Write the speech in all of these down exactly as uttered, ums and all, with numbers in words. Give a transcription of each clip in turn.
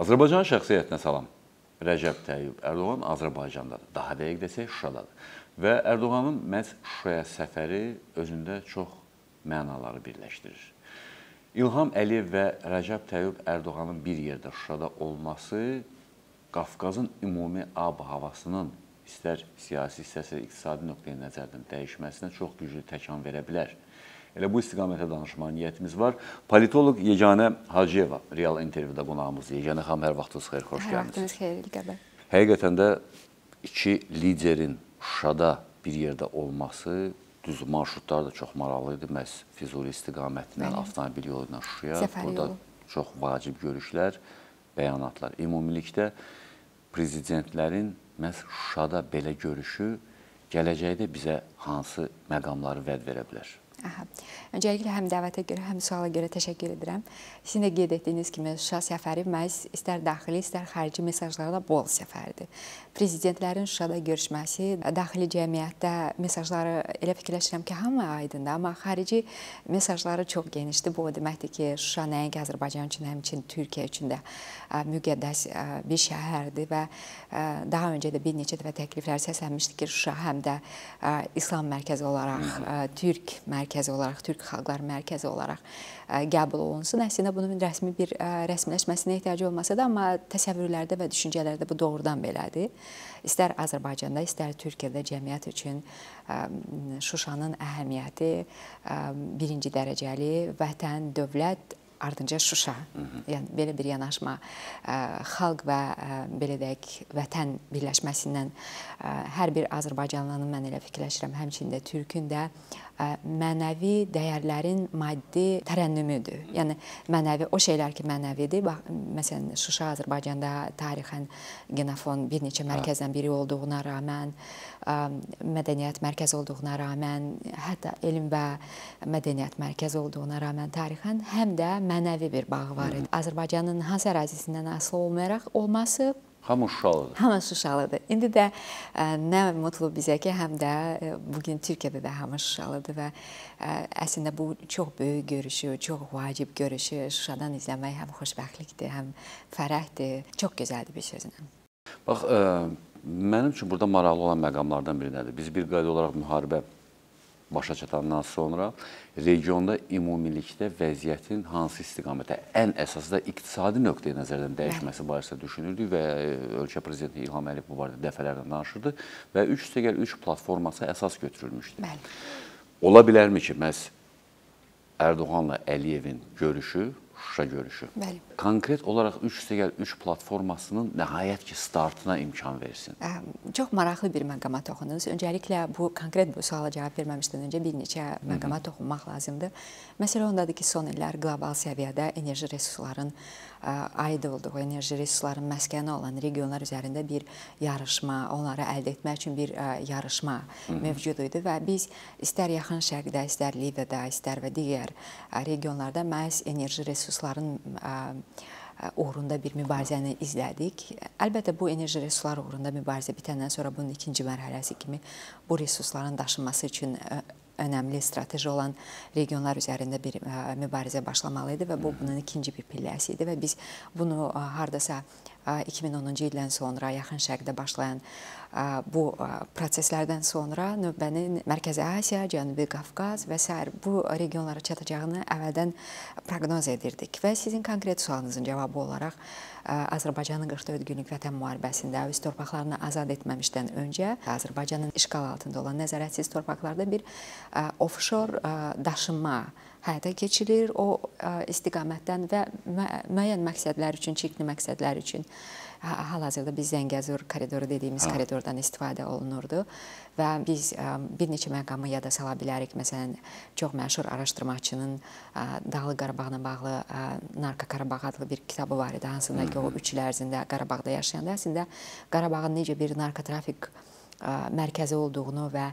Azərbaycan şəxsiyyətinə salam. Rəcəb Tayyib Ərdoğan Azərbaycandadır. Daha dəqiq desək, Şuşadadır. Və Ərdoğanın məhz Şuşaya səfəri özündə çox mənaları birləşdirir. İlham Əliyev və Rəcəb Tayyib Ərdoğanın bir yerdə Şuşada olması Qafqazın ümumi ab-havasının istər siyasi, istərsə iqtisadi nöqteyi nəzərdən dəyişməsinə çox güclü təkan verə bilər. Elə bu istiqamətə danışmağa niyyətimiz var. Politoloq Yeganə Hacıyeva Real intervyuda qonağımızdır. Yeganə xanım, hər vaxtınız xeyir, xoş gəldiniz. Hər vaxtınız xeyir, İlqəbə. Həqiqətən də iki liderin Şuşada bir yerdə olması, düz marşrutlar da çox maraqlı idi. Məhz Füzuli istiqamətindən avtomobil yolu ilə Şuşaya. Burada çox vacib görüşlər, bəyanatlar. Ümumilikdə prezidentlərin məhz Şuşada belə görüşü gələcəkdə bizə hansı məqamları vəd verə bilər? Aha. Öncəliklə həm dəvətə görə, həm suala görə təşəkkür edirəm. Sizin də qeyd etdiyiniz kimi Şuşa səfəri məhz istər daxili, istər xarici mesajlarla bol səfərdir. Prezidentlərin Şuşada görüşməsi, daxili cəmiyyətdə mesajları elə fikirləşirəm ki, hamı aydındır, amma xarici mesajları çox genişdir. Bu o deməkdir ki, Şuşa nəinki Azərbaycan üçün, həmçinin Türkiyə üçün də müqəddəs bir şəhərdir və daha öncə də bir neçə dəfə təkliflər səslənmişdi ki, Şuşa həm də İslam mərkəzi olaraq, Türk mərkəzi olaraq, Türk xalqları mərkəzi olaraq qəbul olunsun. Əslində bunun rəsmi bir rəsmiləşməsinə ehtiyacı olmasa da, amma təsəvvürlərdə və düşüncələrdə bu doğrudan belədir. İstər Azərbaycanda, istər Türkiyədə cəmiyyət üçün Şuşanın əhəmiyyəti birinci dərəcəli vətən, dövlət, ardınca Şuşa. Yəni, belə bir yanaşma xalq və belə deyək, vətən birləşməsindən hər bir Azərbaycanlının mən elə fikirləşirəm, həmçində Türkün də mənəvi dəyərlərin maddi tərənnümüdür. Yəni, mənəvi, o şeylər ki, mənəvidir. Məsələn, Şuşa Azərbaycanda tarixən genofon bir neçə mərkəzdən biri olduğuna rəğmən, mədəniyyət mərkəzi olduğuna rəğmən, hətta elm və mədəniyyət mərkəzi olduğuna rəğmən tarixən həm də mənəvi bir bağı var idi. Azərbaycanın hansı ərazisindən asılı olmayaraq olması Hamı Şuşalıdır. Hamı Şuşalıdır. İndi də nə mutlu bizə ki, həm də bugün Türkiyədə də hamı Şuşalıdır və əslində bu çox böyük görüşü, çox vacib görüşü Şuşadan izləmək həm xoşbəxtlikdir, həm fərəhdir. Çox gözəldir bir sözlə. Bax, mənim üçün burada maraqlı olan məqamlardan biri nədir? Biz bir qayda olaraq müharibə başa çatandan sonra regionda ümumilikdə vəziyyətin hansı istiqamətə, ən əsası da iqtisadi nöqteyi nəzərdən dəyişməsi barəsində düşünürdük və ölkə prezidenti İlham Əliyev bu barədə dəfələrlə danışırdı və üç üstəgəl üç platforması əsas götürülmüşdü. Bəli. Ola bilərmi ki, məhz Ərdoğanla Əliyevin görüşü, Şuşa görüşü, Bəli. konkret olaraq üç üstəgəl üç platformasının nəhayət ki, startına imkan versin? Çox maraqlı bir məqama toxundunuz. Öncəliklə bu konkret bu suala cavab verməmişdən öncə bir neçə məqama toxunmaq lazımdır. Məsələ ondadır ki, son illər qlobal səviyyədə enerji resursların aid olduğu, enerji resursların məskəni olan regionlar üzərində bir yarışma, onları əldə etmək üçün bir yarışma mövcud idi və biz istər Yaxın Şərqdə, istər Liviyada, istər və digər regionlarda məhz enerji resursların uğrunda bir mübarizəni izlədik. Əlbəttə, bu enerji resurslar uğrunda mübarizə bitəndən sonra bunun ikinci mərhələsi kimi bu resursların daşınması üçün önəmli strateji olan regionlar üzərində bir mübarizə başlamalı idi və bu bunun ikinci bir pilləsi idi və biz bunu hardasa iki min onuncu ildən sonra Yaxın Şərqdə başlayan bu proseslərdən sonra növbənin Mərkəzi Asiya, Cənubi Qafqaz və s. bu regionlara çatacağını əvvəldən proqnoz edirdik və sizin konkret sualınızın cavabı olaraq Azərbaycanın qırx dörd günlük vətən müharibəsində öz torpaqlarını azad etməmişdən öncə Azərbaycanın işğal altında olan nəzarətsiz torpaqlarda bir offshore daşınma həyata keçirilir. O istiqamətdən və müəyyən məqsədlər üçün, çirkli məqsədlər üçün hal-hazırda biz Zəngəzur koridoru dediyimiz koridordan istifadə olunurdu və biz bir neçə məqamı yada sala bilərik. Məsələn, çox məşhur araşdırmaçının Dağlıq Qarabağla bağlı Narko Qarabağ adlı bir kitabı var idi, hansında ki, o üç il ərzində Qarabağda yaşayanda əslində Qarabağın necə bir narkotrafik mərkəzi olduğunu və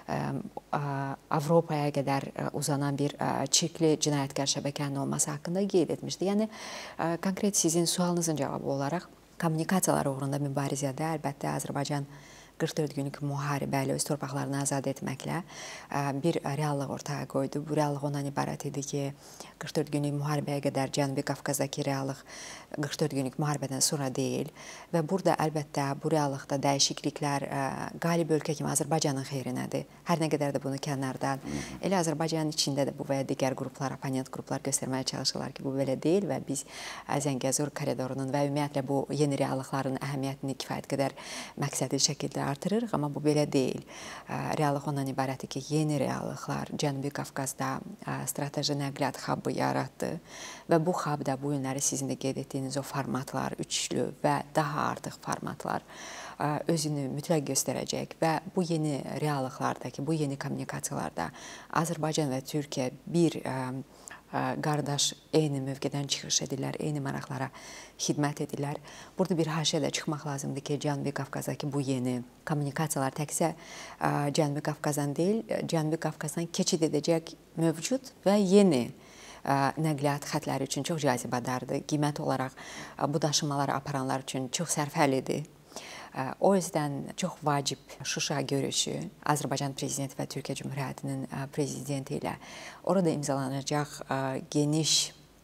Avropaya qədər uzanan bir çirkli cinayətkar şəbəkənin olması haqqında qeyd etmişdi. Yəni, konkret sizin sualınızın cavabı olaraq kommunikasiyalar uğrunda mübarizədə əlbəttə Azərbaycan qırx dörd günlük müharibə ilə öz torpaqlarını azad etməklə bir reallıq ortaya qoydu. Bu reallıq ondan ibarət idi ki, qırx dörd günlük müharibəyə qədər Cənubi Qafqazdakı reallıq qırx dörd günlük müharibədən sonra deyil və burada əlbəttə bu reallıqda dəyişikliklər qalib ölkə kimi Azərbaycanın xeyrinədir. Hər nə qədər də bunu kənardan, elə Azərbaycanın içində də bu və ya digər qruplar, oponent qruplar göstərməyə çalışırlar ki, bu belə deyil və biz Zəngəzur koridorunun və ümumiyyətlə bu yeni reallıqların əhəmiyyətini kifayət qədər məqsədli şəkildə artırırıq, amma bu belə deyil. Reallıq ondan ibarətdir ki, yeni reallıqlar Cənubi Qafqazda strateji nəqliyyat xabı yaratdı və bu xabda bu günləri sizin də qeyd etdiyiniz o formatlar, üçlü və daha artıq formatlar özünü mütləq göstərəcək və bu yeni reallıqlardakı, bu yeni kommunikasiyalarda Azərbaycan və Türkiyə bir qardaş eyni mövqedən çıxış edirlər, eyni maraqlara xidmət edirlər. Burada bir haşiyə də çıxmaq lazımdır ki, Cənubi Qafqazdakı bu yeni kommunikasiyalar təkcə Cənubi Qafqazdan deyil, Cənubi Qafqazdan keçid edəcək mövcud və yeni nəqliyyat xətləri üçün çox cazibədardır. Qiymət olaraq bu daşımaları aparanlar üçün çox sərfəlidir. O yüzden çox vacib Şuşa görüşü Azərbaycan Prezidenti və Türkiyə Cümhuriyyətinin Prezidenti ilə orada imzalanacaq geniş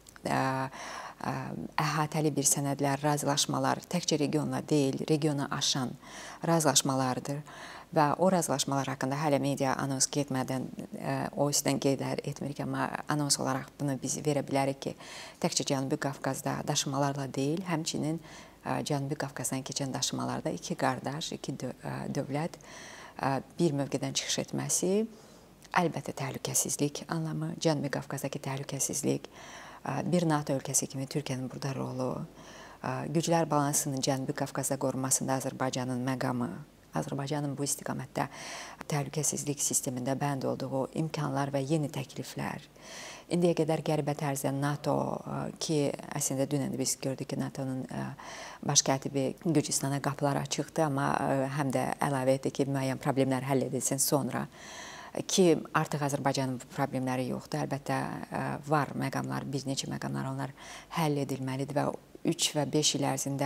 əhatəli bir sənədlər, razılaşmalar təkcə regionla deyil, regionu aşan razılaşmalardır. Və o razılaşmalar haqqında hələ media anons getmədən o üstdən qeyd etmirik, amma anons olaraq bunu biz verə bilərik ki, təkcə Cənubi Qafqazda daşımalarla deyil, həmçinin Cənubi Qafqazdan keçən daşımalarda iki qardaş, iki dövlət bir mövqedən çıxış etməsi əlbəttə təhlükəsizlik anlamı, Cənubi Qafqazdakı təhlükəsizlik, bir NATO ölkəsi kimi Türkiyənin burada rolu, güclər balansının Cənubi Qafqazda qorunmasında Azərbaycanın məqamı, Azərbaycanın bu istiqamətdə təhlükəsizlik sistemində bənd olduğu imkanlar və yeni təkliflər. İndiyə qədər qəribə tərzdə NATO ki, əslində dünən biz gördük ki, NATO'nun baş katibi Gürcistana qapılar açıqdır, amma həm də əlavə etdi ki, müəyyən problemlər həll edilsin sonra ki, artıq Azərbaycanın bu problemləri yoxdur. Əlbəttə var məqamlar, bir neçə məqamlar onlar həll edilməlidir və üç və beş il ərzində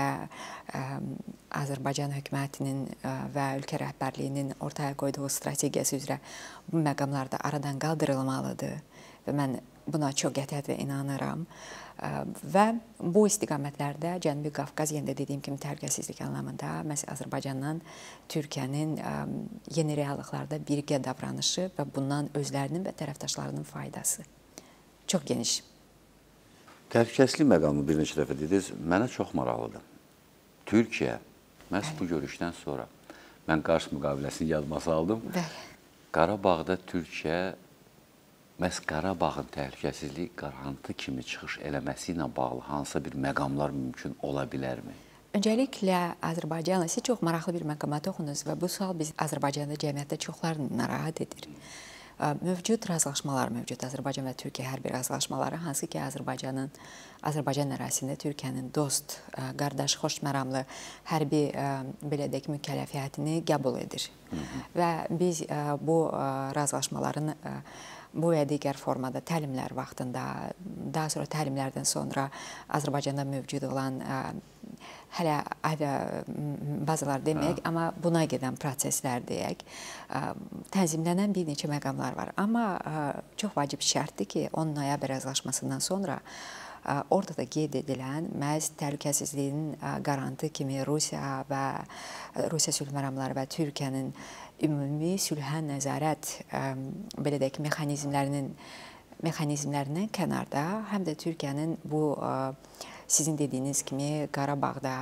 Azərbaycan hökumətinin və ölkə rəhbərliyinin ortaya qoyduğu strategiyası üzrə bu məqamlar da aradan qaldırılmalıdır və mən buna çox qətiyyətlə inanıram və bu istiqamətlərdə Cənubi Qafqaz, yenə də dediyim kimi təhlükəsizlik anlamında məhz Azərbaycandan Türkiyənin yeni reallıqlarda birgə davranışı və bundan özlərinin və tərəfdaşlarının faydası çox geniş. Təhlükəsizlik məqamını bir neçə dəfə dediniz, mənə çox maraqlıdır. Türkiyə, məhz bu görüşdən sonra, mən Qars müqaviləsini yadıma saldım. Qarabağda Türkiyə, məhz Qarabağın təhlükəsizlik qarantı kimi çıxış eləməsi ilə bağlı hansısa bir məqamlar mümkün ola bilərmi? Öncəliklə Azərbaycanla siz çox maraqlı bir məqama toxundunuz və bu sual biz Azərbaycanda cəmiyyətdə çoxlarını narahat edir. Mövcud razılaşmalar mövcud. Azərbaycan və Türkiyə hərbi razılaşmaları, hansı ki, Azərbaycanın, Azərbaycan ərazisində Türkiyənin dost, qardaş, xoşməramlı hərbi, belə deyək, mükəlləfiyyətini qəbul edir. Və biz bu razılaşmaların bu və digər formada təlimlər vaxtında, daha sonra təlimlərdən sonra Azərbaycanda mövcud olan hələ aviya bazalar deməyək, amma buna gedən proseslər deyək, tənzimlənən bir neçə məqamlar var. Amma çox vacib şərtdir ki, on noyabr razılaşmasından sonra orada da qeyd edilən məhz təhlükəsizliyin qarantı kimi Rusiya və Rusiya sülh məramları və Türkiyənin ümumi sülhə nəzarət, belə deyək, mexanizmlərinin mexanizmlərindən kənarda, həm də Türkiyənin bu sizin dediyiniz kimi Qarabağda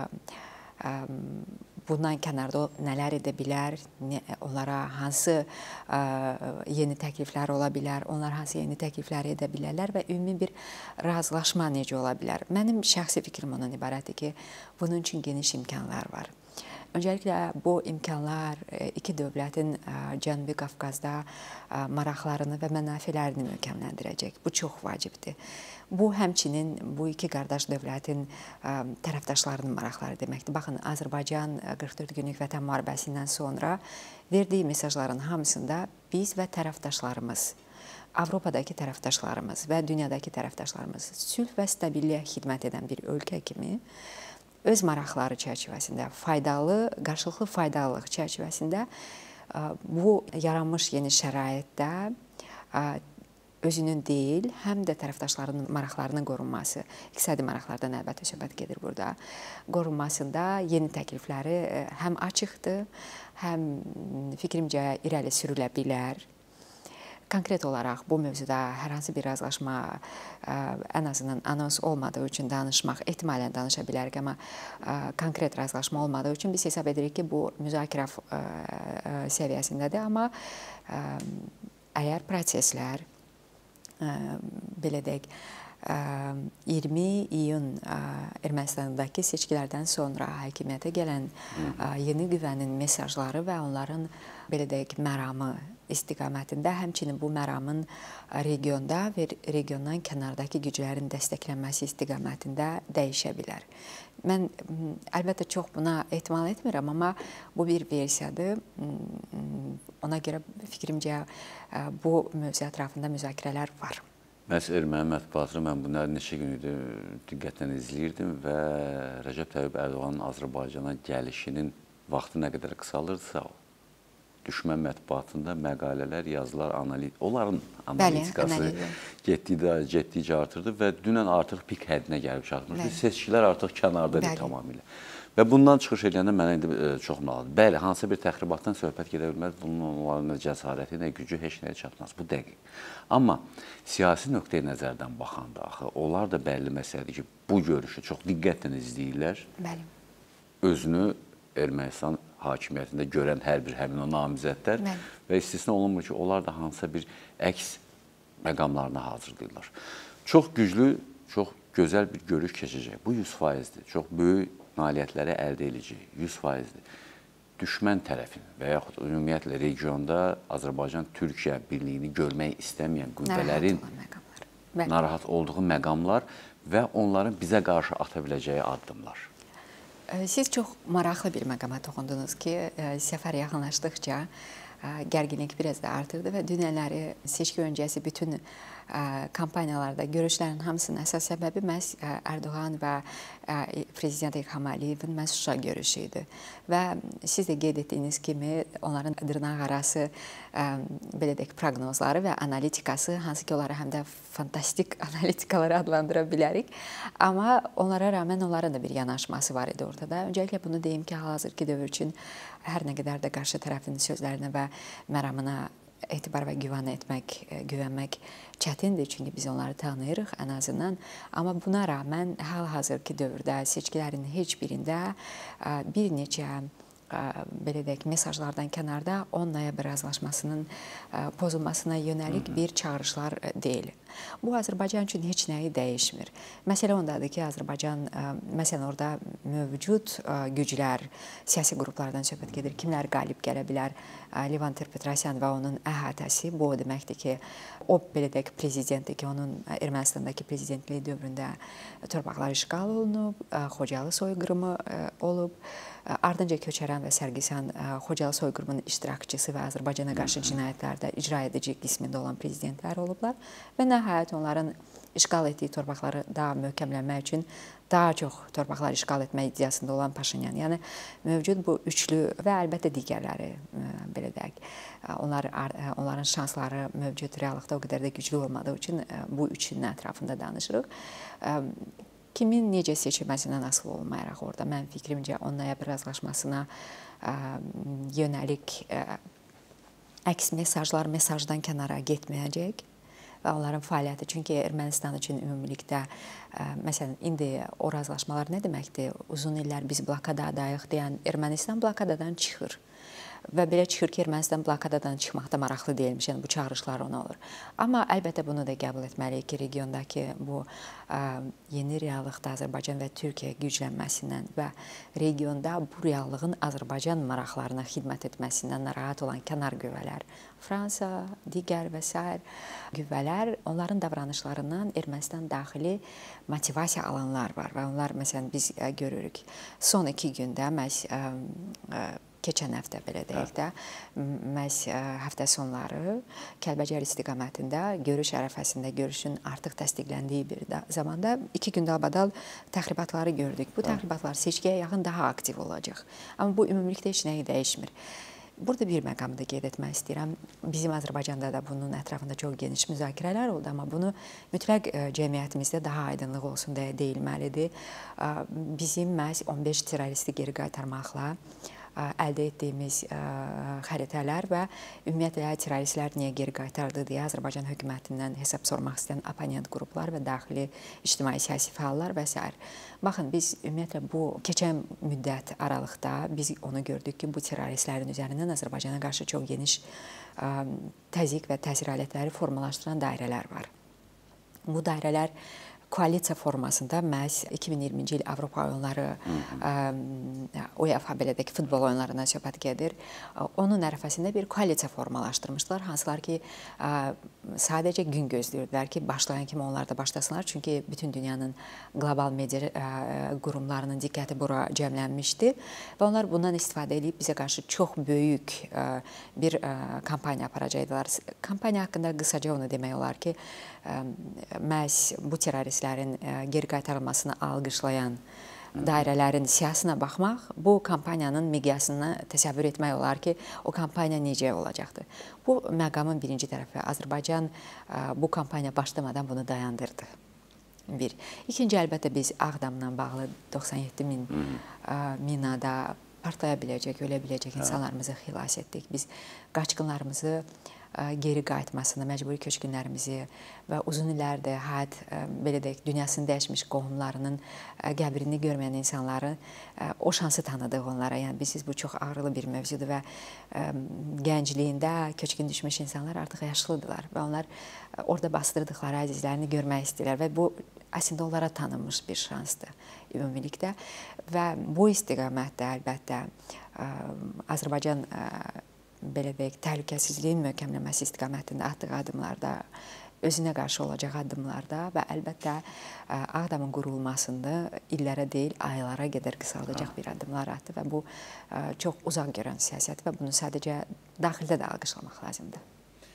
bundan kənarda nələr edə bilər, onlara hansı yeni təkliflər ola bilər, onlar hansı yeni təkliflər edə bilərlər və ümumi bir razılaşma necə ola bilər. Mənim şəxsi fikrim ondan ibarətdir ki, bunun üçün geniş imkanlar var. Öncəliklə bu imkanlar iki dövlətin Cənubi Qafqazda maraqlarını və mənafələrini möhkəmləndirəcək. Bu çox vacibdir. Bu, həmçinin bu iki qardaş dövlətin tərəfdaşlarının maraqları deməkdir. Baxın, Azərbaycan qırx dörd günlük vətən müharibəsindən sonra verdiyi mesajların hamısında biz və tərəfdaşlarımız, Avropadakı tərəfdaşlarımız və dünyadakı tərəfdaşlarımız sülh və stabilliyə xidmət edən bir ölkə kimi öz maraqları çərçivəsində, faydalı, qarşılıqlı faydalılıq çərçivəsində bu yaranmış yeni şəraitdə özünün deyil, həm də tərəfdaşlarının maraqlarının qorunması, iqtisadi maraqlardan əlbəttə söhbət gedir burada, qorunmasında yeni təklifləri həm açıqdır, həm fikrimcə irəli sürülə bilər. Konkret olaraq bu mövzuda hər hansı bir razılaşma ən azından anons olmadığı üçün danışmaq, ehtimalən danışa bilərik, amma konkret razılaşma olmadığı üçün biz hesab edirik ki, bu müzakirə səviyyəsindədir, amma əgər proseslər belə deyək, iyirmi iyun Ermənistandakı seçkilərdən sonra hakimiyyətə gələn yeni qüvvənin mesajları və onların belə deyək, məramı istiqamətində, həmçinin bu məramın regionda və regiondan kənardakı güclərin dəstəklənməsi istiqamətində dəyişə bilər. Mən əlbəttə çox buna ehtimal etmirəm, amma bu bir versiyadır. Ona görə fikrimcə bu mövzu ətrafında müzakirələr var. Məhz erməni mətbuatını mən bunları neçə gün idi diqqətlə izləyirdim və Rəcəb Tayyib Ərdoğanın Azərbaycana gəlişinin vaxtı nə qədər qısalırsa, düşmən mətbuatında məqalələr, yazılar, analiz, onların analitikası getdikcə artırdı və dünən artıq pik həddinə gəlib çatmışdı. Seçkilər artıq kənardadır tamamilə. Və bundan çıxış edəndə mənə indi çox maraqlıdır. Bəli, hansısa bir təxribatdan söhbət gedə bilməz, bunun onların cəsarəti, nə gücü heç nəyə çatmaz. Bu dəqiq. Amma siyasi nöqteyi nəzərdən baxanda, axı, onlar da bəlli məsələdir ki, bu görüşü çox diqqətlə izləyirlər. Bəli. Özünü Ermənistan hakimiyyətində görən hər bir həmin o namizədlər və istisna olunmur ki, onlar da hansısa bir əks məqamlarına hazırlayırlar. Çox güclü, çox gözəl bir görüş keçəcək. Bu yüz faizdir. Çox böyük nailiyyətləri əldə edəcək. yüz faizdir. Düşmən tərəfin və yaxud ümumiyyətlə regionda Azərbaycan-Türkiyə birliyini görmək istəməyən qüvvələrin narahat olduğu məqamlar və onların bizə qarşı ata biləcəyi addımlar. Siz çox maraqlı bir məqama toxundunuz ki, səfər yaxınlaşdıqca gərginlik biraz da artırdı və dünənləri seçki öncəsi bütün kampaniyalarda görüşlərin hamısının əsas səbəbi məhz Ərdoğan və Prezident İlham Əliyevin məhz Şuşa görüşü idi. Və siz də qeyd etdiyiniz kimi onların dırnaq arası belə deyək, proqnozları və analitikası, hansı ki, onları həm də fantastik analitikaları adlandıra bilərik. Amma onlara rağmen onların da bir yanaşması var idi ortada. Öncəliklə bunu deyim ki, hal-hazırki dövr üçün hər nə qədər də qarşı tərəfin sözlərinə və məramına etibar və güvən etmək, güvənmək çətindir, çünki biz onları tanıyırıq ən azından. Amma buna rağmen hal-hazırki dövrdə seçkilərin heç birində bir neçə belə deyək, mesajlardan kənarda on noyabr razılaşmasının pozulmasına yönəlik bir çağırışlar deyil. Bu, Azərbaycan üçün heç nəyi dəyişmir. Məsələ ondadır ki, Azərbaycan, məsələn, orada mövcud güclər, siyasi qruplardan söhbət gedir. Kimlər qalib gələ bilər? Levon Ter-Petrosyan və onun əhatəsi, bu o deməkdir ki, o, belə deyək, prezidentdir ki, onun Ermənistandakı prezidentliyi dövründə torpaqlar işğal olunub, Xocalı soyqırımı olub, ardınca Köçərən və Sərgisan Xocalı soyqırımının iştirakçısı və Azərbaycana qarşı cinayətlərdə icra edici qismində olan prezidentlər olublar və nəhayət onların işğal etdiyi torpaqları daha möhkəmlənmək üçün daha çox torpaqlar işğal etmək iddiasında olan Paşinyan. Yəni, mövcud bu üçlü və əlbəttə digərləri, belə deyək, onlar, onların şansları mövcud reallıqda o qədər də güclü olmadığı üçün bu üçünün ətrafında danışırıq. Kimin necə seçilməsindən asılı olmayaraq orada, mən fikrimcə on noyabr razılaşmasına yönəlik əks mesajlar mesajdan kənara getməyəcək və onların fəaliyyəti. Çünki Ermənistan üçün ümumilikdə, məsələn, indi o razılaşmalar nə deməkdir? Uzun illər biz blokadadayıq deyən Ermənistan blokadadan çıxır. Və belə çıxır ki, Ermənistan blokadadan çıxmaqda maraqlı deyilmiş, yəni bu çağırışlar ona olur. Amma əlbəttə bunu da qəbul etməliyik ki, regiondakı bu yeni reallıqda Azərbaycan və Türkiyə güclənməsindən və regionda bu reallığın Azərbaycan maraqlarına xidmət etməsindən narahat olan kənar qüvvələr, Fransa, digər və s. qüvvələr, onların davranışlarından Ermənistan daxili motivasiya alanlar var və onlar, məsələn, biz görürük, son iki gündə məhz keçən həftə belə deyək də, məhz həftə sonları Kəlbəcər istiqamətində görüş ərəfəsində görüşün artıq təsdiqləndiyi bir zamanda iki gün dalbadal təxribatları gördük. Bu təxribatlar seçkiyə yaxın daha aktiv olacaq. Amma bu ümumilikdə heç nəyi dəyişmir. Burada bir məqamda qeyd etmək istəyirəm. Bizim Azərbaycanda da bunun ətrafında çox geniş müzakirələr oldu, amma bunu mütləq cəmiyyətimizdə daha aydınlıq olsun deyə deyilməlidir. Bizim məhz on beş terroristi geri qaytarmaqla əldə etdiyimiz xəritələr və ümumiyyətlə terroristlər niyə geri qaytardı deyə Azərbaycan hökumətindən hesab sormaq istəyən oponent qruplar və daxili ictimai-siyasi fəallar və s. Baxın, biz ümumiyyətlə bu keçən müddət aralıqda biz onu gördük ki, bu terroristlərin üzərindən Azərbaycana qarşı çox geniş təzyiq və təsir alətləri formalaşdıran dairələr var. Bu dairələr koalisiya formasında məhz iki min iyirminci il Avropa oyunları, UEFA belə deyək, futbol oyunlarından söhbət gedir. Onun ərəfəsində bir koalisiya formalaşdırmışdılar, hansılar ki, sadəcə gün gözləyirdilər ki, başlayan kimi onlar da başlasınlar. Çünki bütün dünyanın qlobal media qurumlarının diqqəti bura cəmlənmişdi və onlar bundan istifadə edib bizə qarşı çox böyük bir kampaniya aparacaqdılar. Kampaniya haqqında qısaca onu demək olar ki, məhz bu terroristlərin geri qaytarılmasını alqışlayan dairələrin siyasına baxmaq, bu kampaniyanın miqyasını təsəvvür etmək olar ki, o kampaniya necə olacaqdır. Bu məqamın birinci tərəfi. Azərbaycan bu kampaniya başlamadan bunu dayandırdı. Bir. İkinci, əlbəttə biz Ağdamla bağlı doxsan yeddi min minada partlaya biləcək, ölə biləcək insanlarımızı xilas etdik. Biz qaçqınlarımızı geri qayıtmasını, məcburi köçkünlərimizi və uzun illərdir həyat, belə deyək, dünyasını dəyişmiş qohumlarının qəbrini görməyən insanları o şansı tanıdıq onlara. Yəni, bizsiz bu çox ağrılı bir mövzudur və gəncliyində köçkün düşmüş insanlar artıq yaşlıdırlar və onlar orada bastırdıqları əzizlərini görmək istəyirlər və bu əslində onlara tanınmış bir şansdır ümumilikdə və bu istiqamətdə əlbəttə Azərbaycan belə deyək, təhlükəsizliyin möhkəmlənməsi istiqamətində atdığı addımlarda, özünə qarşı olacaq addımlarda və əlbəttə Ağdamın qurulmasında illərə deyil, aylara qədər qısaldacaq bir addımlar atdı və bu çox uzaq görən siyasət və bunu sadəcə daxildə də alqışlamaq lazımdır.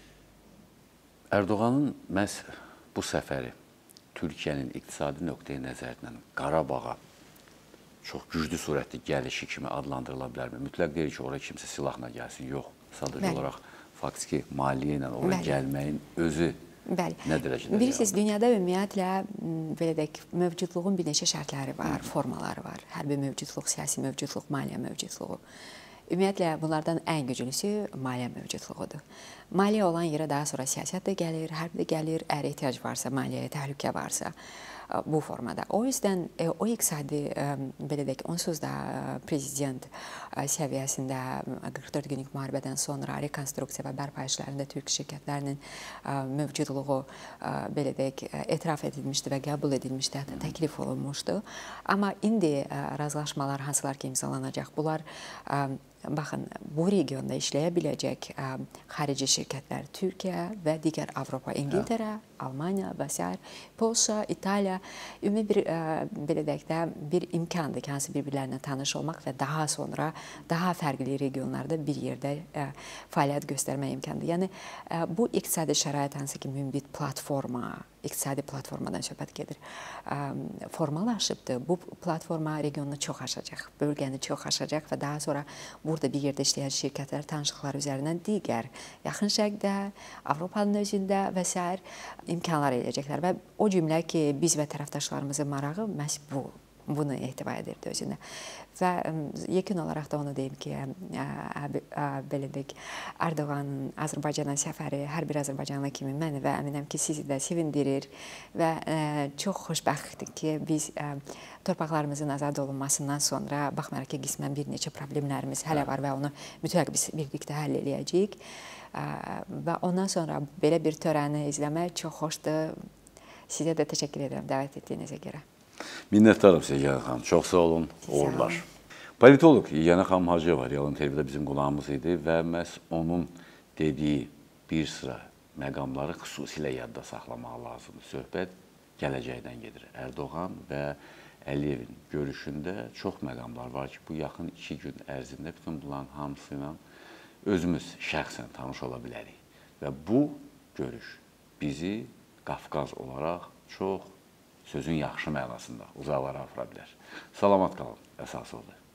Ərdoğanın məhz bu səfəri Türkiyənin iqtisadi nöqteyi nəzərindən Qarabağa çox güclü surətli gəlişi kimi adlandırıla bilərmi? Mütləq deyil ki, oraya kimsə silahla gəlsin, yox. Sadəcə olaraq faktiki maliyyə ilə oraya gəlməyin özü nə dərəcədə? Bilirsiniz, dünyada ümumiyyətlə belə deyək, mövcudluğun bir neçə şərtləri var, formaları var. Hərbi mövcudluq, siyasi mövcudluq, maliyyə mövcudluğu. Ümumiyyətlə, bunlardan ən güclüsü maliyyə mövcudluğudur. Maliyyə olan yerə daha sonra siyasət də gəlir, hərb də gəlir, əgər ehtiyac varsa, maliyyəyə təhlükə varsa bu formada. O yüzden o iqtisadi, belə deyək, onsuz da prezident səviyyəsində qırx dörd günlük müharibədən sonra rekonstruksiya və bərpa işlərində türk şirkətlərinin mövcudluğu, belə deyək, etiraf edilmişdi və qəbul edilmişdi, hətta təklif olunmuşdu. Amma indi razılaşmalar hansılar ki imzalanacaq, bunlar baxın, bu regionda işləyə biləcək xarici şirkətlər Türkiyə və digər Avropa, İngiltərə, Almaniya və s. Polşa, İtaliya ümumi bir, belə deyək də, bir imkandır ki, hansı bir-birlərinə tanış olmaq və daha sonra daha fərqli regionlarda bir yerdə fəaliyyət göstərmək imkanıdır. Yəni, bu iqtisadi şərait hansı ki, mümbit platforma, iqtisadi platformadan söhbət gedir, formalaşıbdır. Bu platforma regionunu çox aşacaq, bölgəni çox aşacaq və daha sonra burada bir yerdə işləyən şirkətlər tanışlıqlar üzərindən digər yaxın şərqdə, Avropanın özündə və s. imkanlar eləyəcəklər və o cümlə ki, biz və tərəfdaşlarımızın marağı məhz bu, bunu ehtiva edirdi özündə. Və yekun olaraq da onu deyim ki, belə deyək, Ərdoğanın Azərbaycana səfəri hər bir Azərbaycanlı kimi məni və əminəm ki, sizi də sevindirir və çox xoşbəxtdir ki, biz torpaqlarımızın azad olunmasından sonra baxmayaraq ki, qismən bir neçə problemlərimiz hələ var və onu mütləq biz birlikdə həll eləyəcəyik və ondan sonra belə bir törəni izləmək çox xoşdur. Sizə də təşəkkür edirəm dəvət etdiyinizə görə. Minnətdarım sizə, Yeganə xanım. Çox sağ olun, uğurlar. Politolog Yeganə xanım Hacıyeva Real T V-də bizim qonağımız idi və məhz onun dediyi bir sıra məqamları xüsusilə yadda saxlamaq lazımdır. Söhbət gələcəkdən gedir. Ərdoğan və Əliyevin görüşündə çox məqamlar var ki, bu yaxın iki gün ərzində bütün bunların hamısı ilə özümüz şəxsən tanış ola bilərik. Və bu görüş bizi Qafqaz olaraq çox sözün yaxşı mənasında uzaqlara apara bilər. Salamat qalın, əsas odur.